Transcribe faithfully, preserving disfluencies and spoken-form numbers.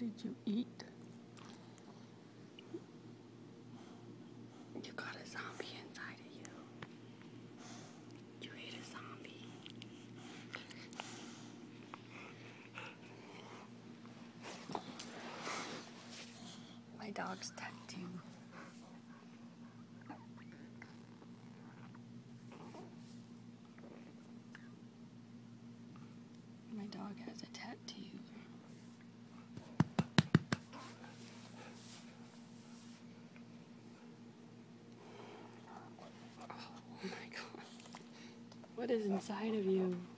did you eat? You got a zombie inside of you. You ate a zombie. My dog's tattoo. My dog has a tattoo. Oh my god. What is inside of you?